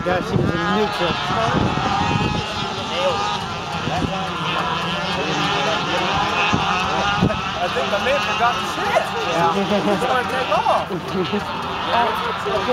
guess he was in neutral. Nailed it. I think the man forgot to sit. Yeah. He's going to take off.